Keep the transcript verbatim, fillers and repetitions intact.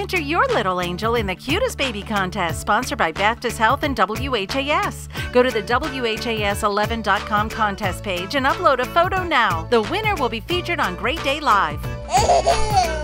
Enter your little angel in the Cutest Baby Contest, sponsored by Baptist Health and W H A S. Go to the W H A S eleven dot com contest page and upload a photo now. The winner will be featured on Great Day Live.